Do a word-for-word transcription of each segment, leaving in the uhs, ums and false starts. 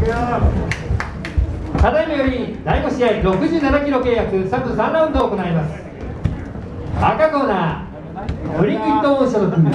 ただいまよりだいご試合ろくじゅうななキロ契約さんぶさんラウンドを行います。赤コーナートリンクイット所属吉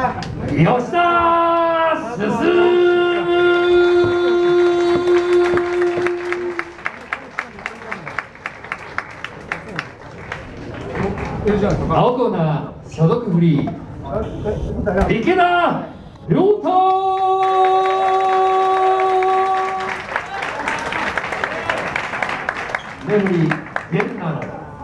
田進。青コーナー所属フリー池田亮太。レフェリーゲルナー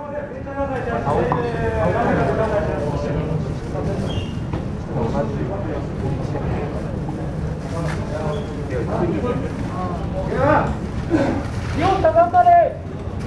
亮太頑張れ。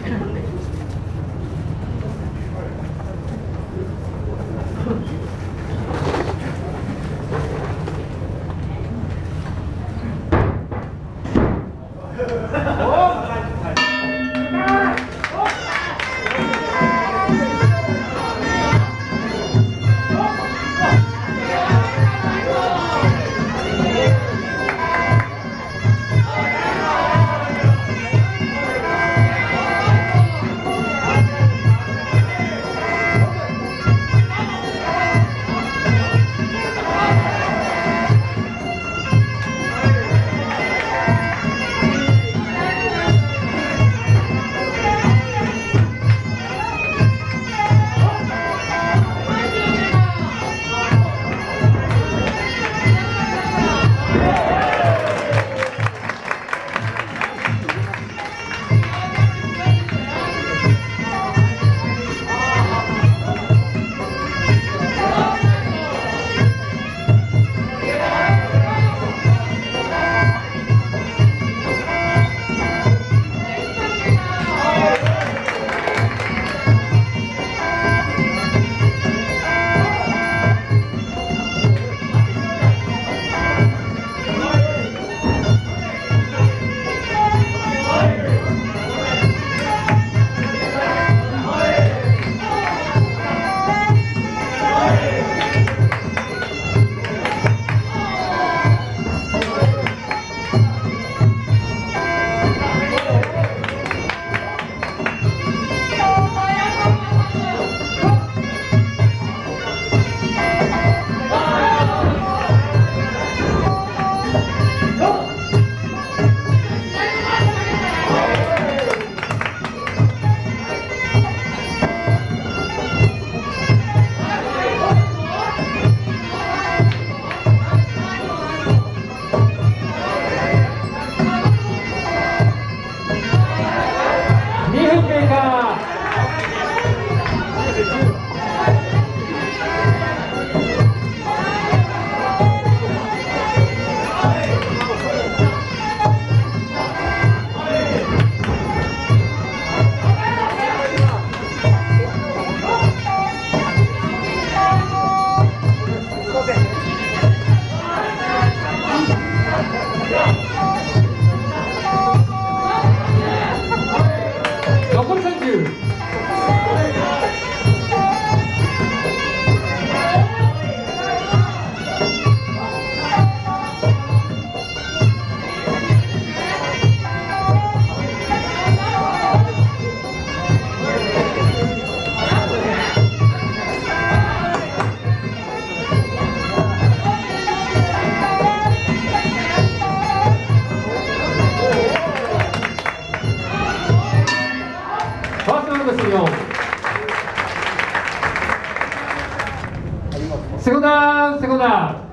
セコンダーセコンダー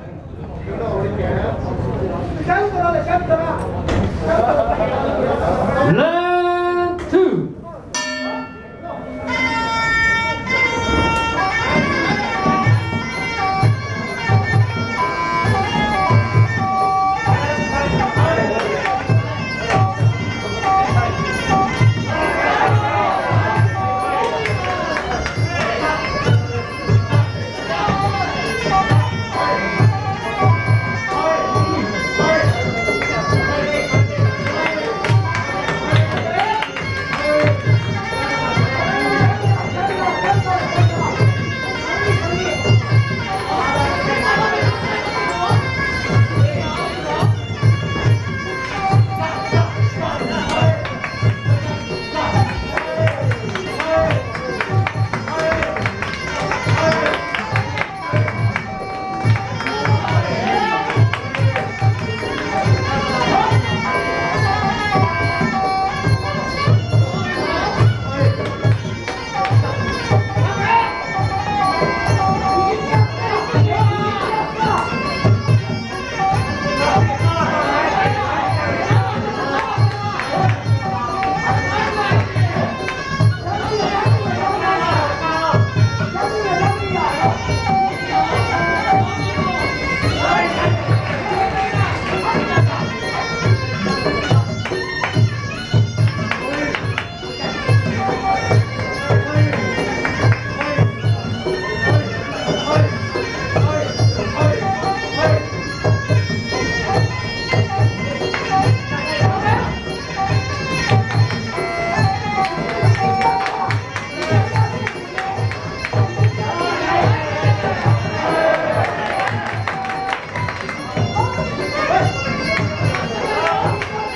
ランツー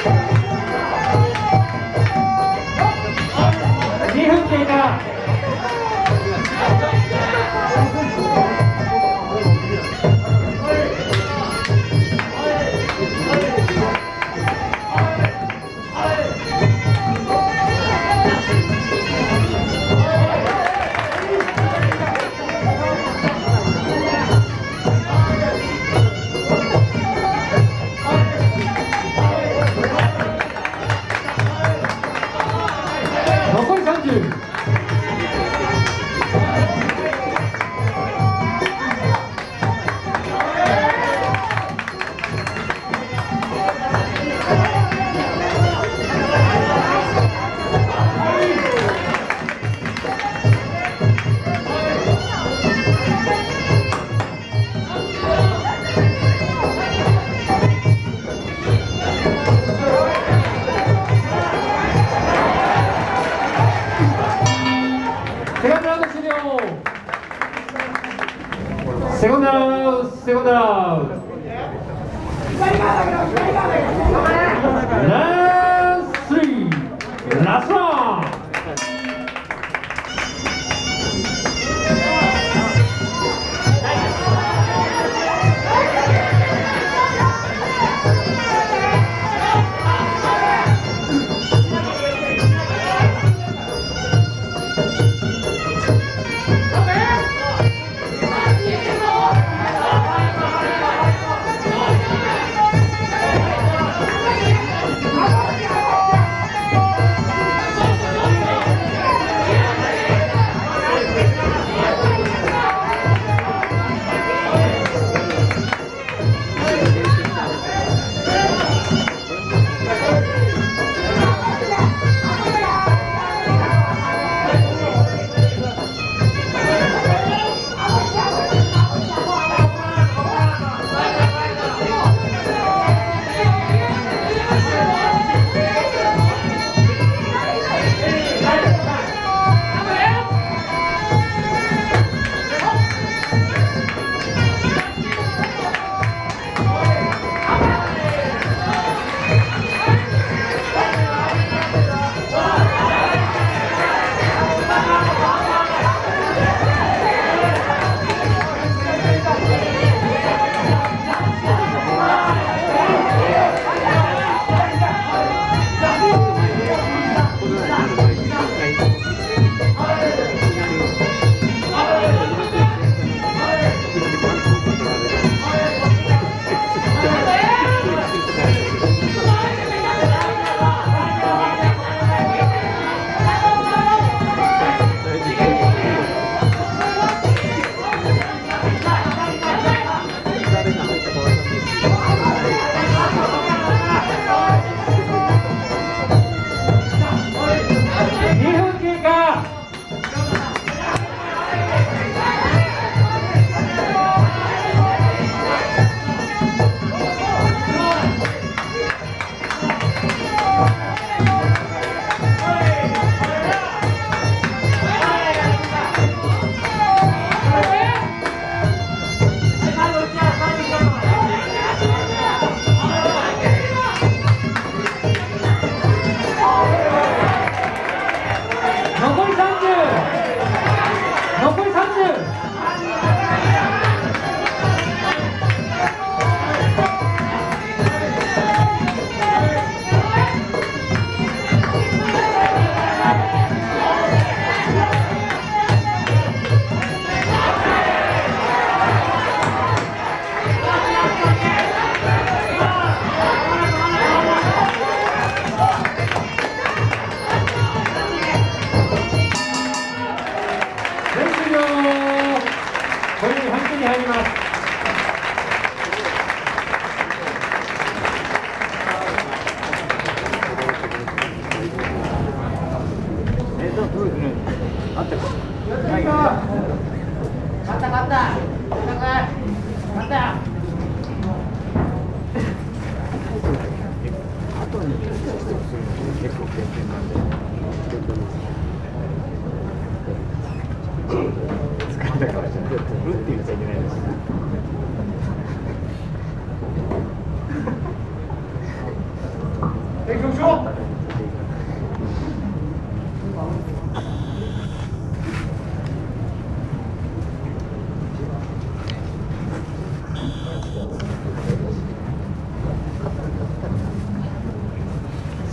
にふん経過。残りさんじゅう。セカンドラウンド終了。セカンドラウンド、セカンドラウンド。ランスリー、ラストラン。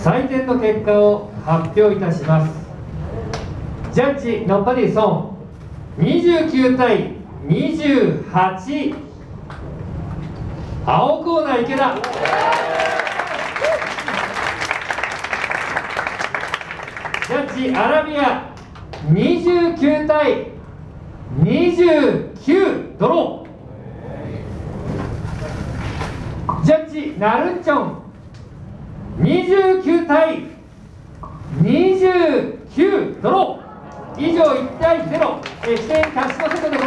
採点の結果を発表いたします。ジャッジノッパディソンにじゅうきゅうたいにじゅうはち、青コーナー池田。ジャッジアラビアにじゅうきゅうたいにじゅうきゅう、ドロー。ジャッジナルンチョンにじゅうきゅうたいにじゅうきゅう、ドロー。以上いちたいゼロ、視点勝ちのセットでございます。